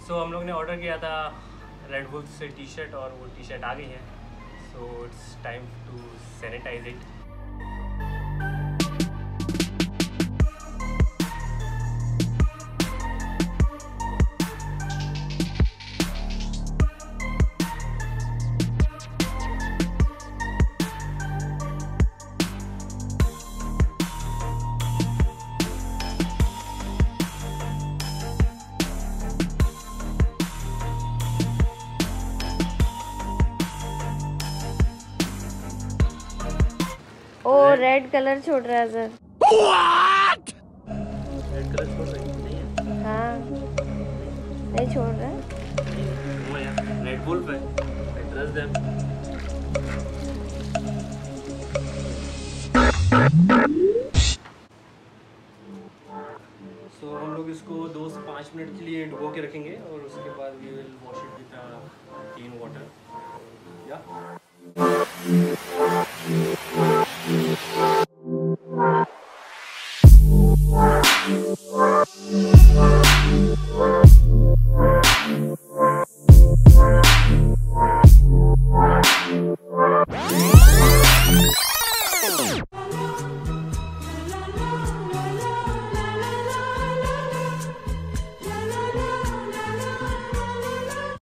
सो हम लोग ने ऑर्डर किया था रेड बुल से टी शर्ट और वो टी शर्ट आ गई है। So it's time to sanitise it. Oh red colour छोड़ रहा है सर। रेड कलर छोड़ रही नहीं है? हाँ नहीं छोड़ रहा है। वो यार रेड बुल पे आई ट्रस्ट देम। सो हम लोग इसको 2 से 5 मिनट के लिए डुबो के रखेंगे और उसके बाद we will wash it with clean water. या